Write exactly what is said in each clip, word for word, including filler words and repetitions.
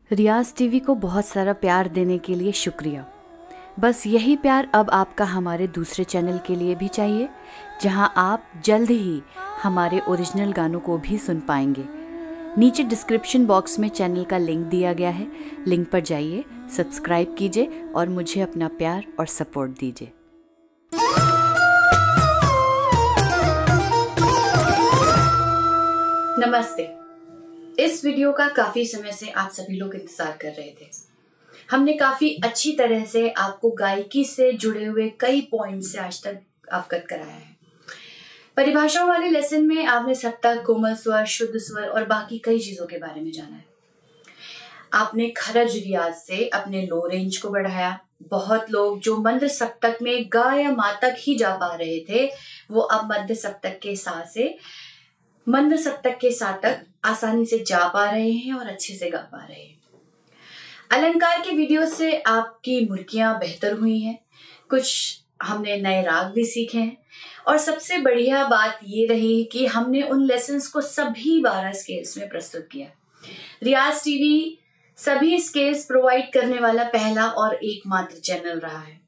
रियाज TV को बहुत सारा प्यार देने के लिए शुक्रिया। बस यही प्यार अब आपका हमारे दूसरे चैनल के लिए भी चाहिए, जहां आप जल्द ही हमारे ओरिजिनल गानों को भी सुन पाएंगे। नीचे डिस्क्रिप्शन बॉक्स में चैनल का लिंक दिया गया है, लिंक पर जाइए, सब्सक्राइब कीजिए और मुझे अपना प्यार और सपोर्ट दीजिए। नमस्ते। इस वीडियो का काफी समय से आप सभी लोग इंतजार कर रहे थे। हमने काफी अच्छी तरह से आपको गायकी से जुड़े हुए कई पॉइंट से आज तक अवगत कराया है। परिभाषाओं वाले लेसन में आपने सप्तक, कोमल स्वर, शुद्ध स्वर और बाकी कई चीजों के बारे में जाना है। आपने खरज रियाज से अपने लो रेंज को बढ़ाया। बहुत लोग जो मंद सप्तक में गा या मा तक ही जा पा रहे थे, वो अब मध्य सप्तक के सा से मंद सप्तक के सा तक आसानी से जा पा रहे हैं और अच्छे से गा पा रहे हैं। अलंकार के वीडियो से आपकी मुर्कियां बेहतर हुई हैं, कुछ हमने नए राग भी सीखे हैं और सबसे बढ़िया बात ये रही कि हमने उन लेसन्स को सभी बारह स्केल्स में प्रस्तुत किया। रियाज टीवी सभी स्केल्स प्रोवाइड करने वाला पहला और एकमात्र चैनल रहा है।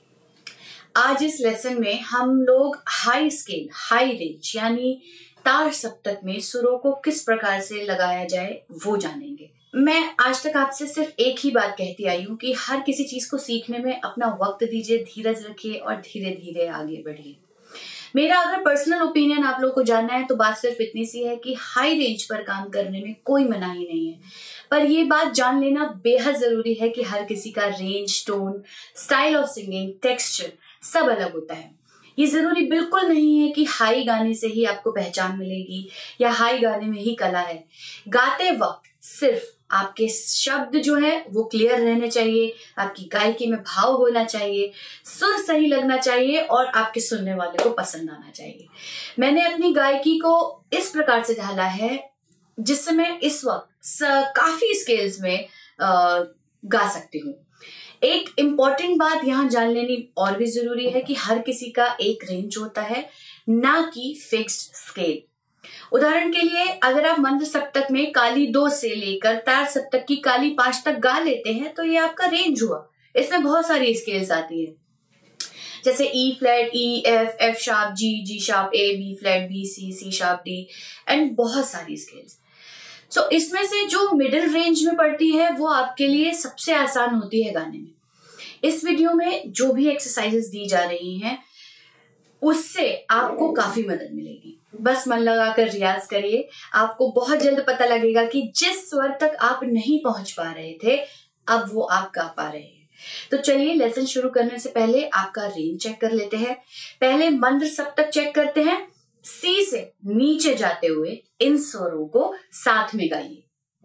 आज इस लेसन में हम लोग हाई स्केल, हाई रेंज यानी तार सप्तक में सुरों को किस प्रकार से लगाया जाए वो जानेंगे। मैं आज तक आपसे सिर्फ एक ही बात कहती आई हूँ कि हर किसी चीज को सीखने में अपना वक्त दीजिए, धीरज रखिए और धीरे धीरे आगे बढ़िए। मेरा अगर पर्सनल ओपिनियन आप लोगों को जानना है तो बात सिर्फ इतनी सी है कि हाई रेंज पर काम करने में कोई मनाही नहीं है, पर ये बात जान लेना बेहद जरूरी है कि हर किसी का range, tone, style of singing, texture सब अलग होता है। ये जरूरी बिल्कुल नहीं है कि हाई गाने से ही आपको पहचान मिलेगी या हाई गाने में ही कला है। गाते वक्त सिर्फ आपके शब्द जो है वो क्लियर रहने चाहिए, आपकी गायकी में भाव होना चाहिए, सुर सही लगना चाहिए और आपके सुनने वाले को पसंद आना चाहिए। मैंने अपनी गायकी को इस प्रकार से ढाला है जिससे मैं इस वक्त काफी स्केल्स में आ, गा सकती हूँ। एक इम्पॉर्टेंट बात यहाँ जान लेनी और भी जरूरी है कि हर किसी का एक रेंज होता है, ना कि फिक्स्ड स्केल। उदाहरण के लिए अगर आप मंद सप्तक में काली दो से लेकर तार सप्तक की काली पांच तक गा लेते हैं तो ये आपका रेंज हुआ। इसमें बहुत सारी स्केल्स आती है, जैसे E flat, E, F, F sharp, G, G sharp, A, B flat, B, C, C sharp, D and बहुत सारी स्केल्स। सो so, इसमें से जो मिडिल रेंज में पड़ती है वो आपके लिए सबसे आसान होती है गाने में। इस वीडियो में जो भी एक्सरसाइजेस दी जा रही हैं उससे आपको काफी मदद मिलेगी। बस मन लगाकर रियाज करिए, आपको बहुत जल्द पता लगेगा कि जिस स्वर तक आप नहीं पहुंच पा रहे थे अब वो आप गा पा रहे हैं। तो चलिए लेसन शुरू करने से पहले आपका रेंज चेक कर लेते हैं। पहले मंद सप्तक चेक करते हैं। सी से नीचे जाते हुए इन स्वरों को साथ में गाइए।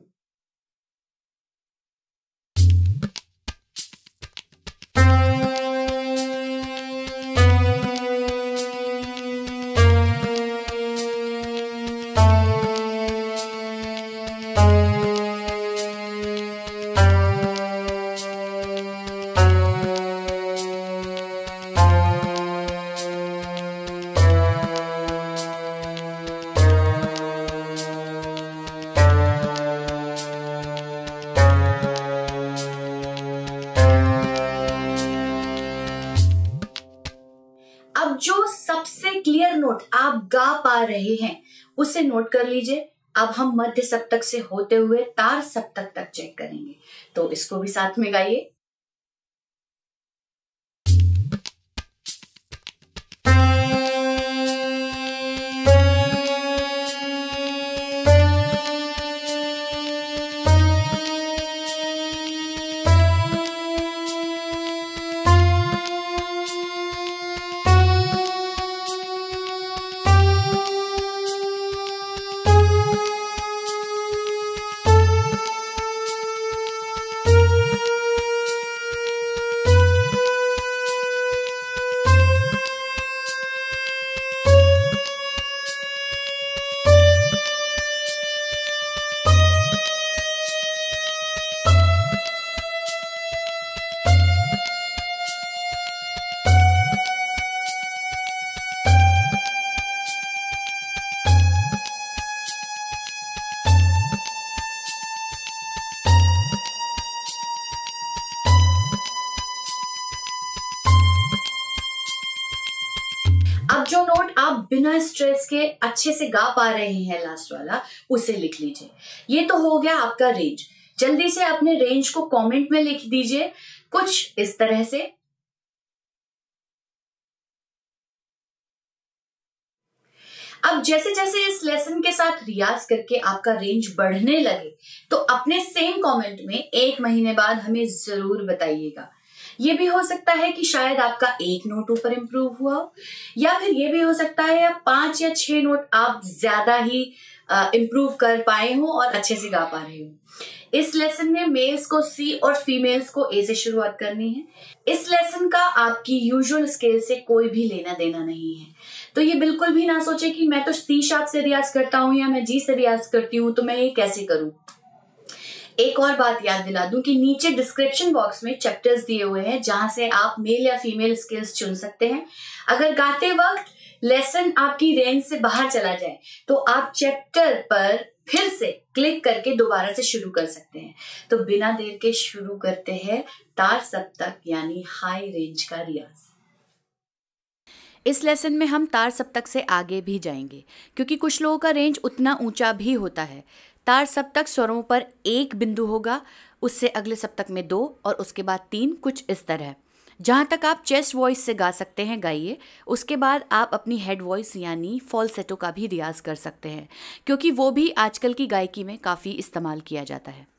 अब जो सबसे क्लियर नोट आप गा पा रहे हैं उसे नोट कर लीजिए। अब हम मध्य सप्तक से होते हुए तार सप्तक तक चेक करेंगे, तो इसको भी साथ में गाइए। बिना स्ट्रेस के अच्छे से गा पा रहे हैं लास्ट वाला, उसे लिख लीजिए। ये तो हो गया आपका रेंज। जल्दी से अपने रेंज को कमेंट में लिख दीजिए कुछ इस तरह से। अब जैसे जैसे इस लेसन के साथ रियाज करके आपका रेंज बढ़ने लगे तो अपने सेम कमेंट में एक महीने बाद हमें जरूर बताइएगा। ये भी हो सकता है कि शायद आपका एक नोट ऊपर इंप्रूव हुआ हो, या फिर ये भी हो सकता है या पांच या छह नोट आप ज्यादा ही इंप्रूव कर पाए हो और अच्छे से गा पा रहे हो। इस लेसन में मेल्स को सी और फीमेल्स को ए से शुरुआत करनी है। इस लेसन का आपकी यूजुअल स्केल से कोई भी लेना देना नहीं है, तो ये बिल्कुल भी ना सोचे कि मैं तो सी शार्प से रियाज करता हूं या मैं जी से रियाज करती हूँ तो मैं ये कैसे करूं। एक और बात याद दिला दूं कि नीचे डिस्क्रिप्शन बॉक्स में चैप्टर्स दिए हुए हैं जहां से आप मेल या फीमेल स्केल्स चुन सकते हैं। अगर गाते वक्त लेसन आपकी रेंज से बाहर चला जाए तो आप चैप्टर पर फिर से क्लिक करके दोबारा से शुरू कर सकते हैं। तो बिना देर के शुरू करते हैं तार सप्तक यानी हाई रेंज का रियाज। इस लेसन में हम तार सप्तक से आगे भी जाएंगे क्योंकि कुछ लोगों का रेंज उतना ऊंचा भी होता है। तार सप्तक स्वरों पर एक बिंदु होगा, उससे अगले सप्तक में दो और उसके बाद तीन, कुछ इस तरह। जहाँ तक आप चेस्ट वॉइस से गा सकते हैं गाइए, उसके बाद आप अपनी हेड वॉइस यानी फॉल्सेटो का भी रियाज कर सकते हैं क्योंकि वो भी आजकल की गायकी में काफ़ी इस्तेमाल किया जाता है।